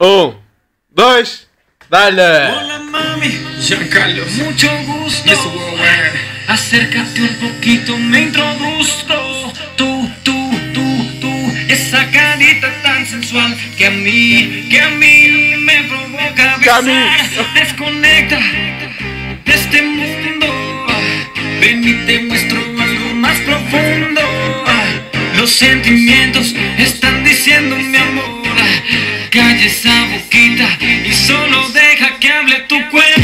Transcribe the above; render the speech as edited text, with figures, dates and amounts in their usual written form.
Un, dos, dale. Hola mami, Giancarlo, mucho gusto. Mr. Worldwide. Acércate un poquito, me introduzco. Tú, esa carita tan sensual que a mí me provoca besar. Desconecta de este mundo. Ven y te muestro algo más profundo. Los sentimientos están diciendo mi amor. Calla esa boquita y solo deja que hable tu cuerpo.